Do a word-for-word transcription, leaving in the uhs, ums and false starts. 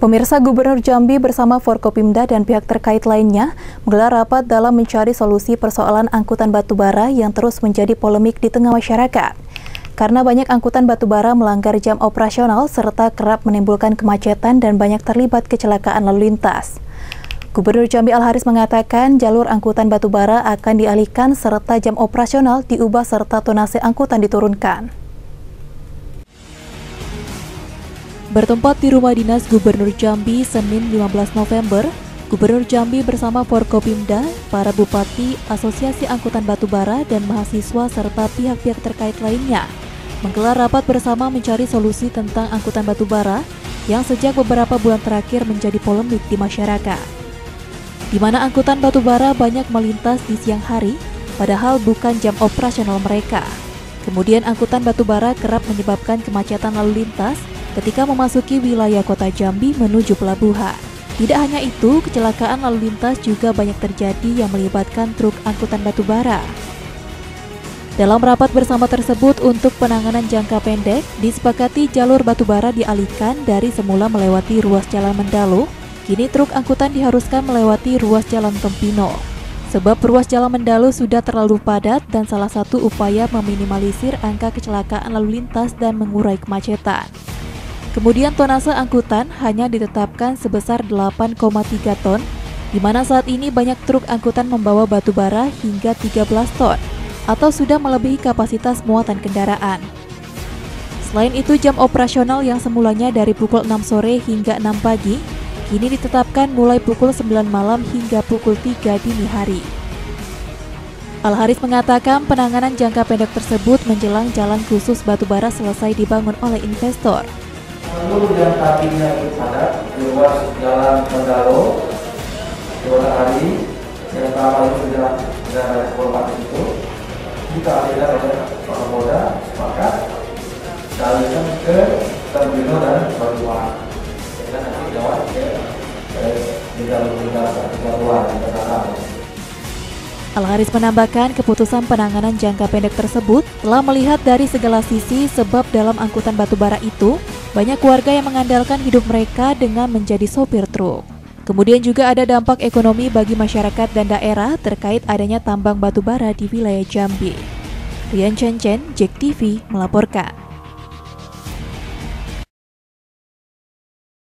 Pemirsa, Gubernur Jambi bersama Forkopimda dan pihak terkait lainnya menggelar rapat dalam mencari solusi persoalan angkutan batubara yang terus menjadi polemik di tengah masyarakat. Karena banyak angkutan batubara melanggar jam operasional serta kerap menimbulkan kemacetan dan banyak terlibat kecelakaan lalu lintas. Gubernur Jambi Al-Haris mengatakan jalur angkutan batubara akan dialihkan serta jam operasional diubah serta tonase angkutan diturunkan. Bertempat di rumah dinas Gubernur Jambi Senin lima belas November, Gubernur Jambi bersama Forkopimda, para bupati, Asosiasi Angkutan Batubara, dan mahasiswa serta pihak-pihak terkait lainnya menggelar rapat bersama mencari solusi tentang angkutan batubara yang sejak beberapa bulan terakhir menjadi polemik di masyarakat. Di mana angkutan batubara banyak melintas di siang hari, padahal bukan jam operasional mereka. Kemudian angkutan batubara kerap menyebabkan kemacetan lalu lintas ketika memasuki wilayah kota Jambi menuju pelabuhan. Tidak hanya itu, kecelakaan lalu lintas juga banyak terjadi yang melibatkan truk angkutan batubara. Dalam rapat bersama tersebut untuk penanganan jangka pendek, disepakati jalur batubara dialihkan dari semula melewati ruas Jalan Mendalu, kini truk angkutan diharuskan melewati ruas Jalan Tempino. Sebab ruas Jalan Mendalu sudah terlalu padat dan salah satu upaya meminimalisir angka kecelakaan lalu lintas dan mengurai kemacetan. Kemudian tonase angkutan hanya ditetapkan sebesar delapan koma tiga ton, di mana saat ini banyak truk angkutan membawa batu bara hingga tiga belas ton, atau sudah melebihi kapasitas muatan kendaraan. Selain itu, jam operasional yang semulanya dari pukul enam sore hingga enam pagi, kini ditetapkan mulai pukul sembilan malam hingga pukul tiga dini hari. Al-Haris mengatakan penanganan jangka pendek tersebut menjelang jalan khusus batubara selesai dibangun oleh investor. Seluruh yang tadinya itu padat di ruas Jalan Mendalu, dua hari yang pertama itu sudah sudah ada korban itu, kita alihkan oleh Kapolda, maka dialihkan ke Tempino dan Batuan. Kita nanti jawab ke di dalam Batuan di Batuan. Al-Haris menambahkan keputusan penanganan jangka pendek tersebut telah melihat dari segala sisi sebab dalam angkutan batubara itu banyak warga yang mengandalkan hidup mereka dengan menjadi sopir truk. Kemudian juga ada dampak ekonomi bagi masyarakat dan daerah terkait adanya tambang batubara di wilayah Jambi. Rian Chen Chen, J E K T V melaporkan.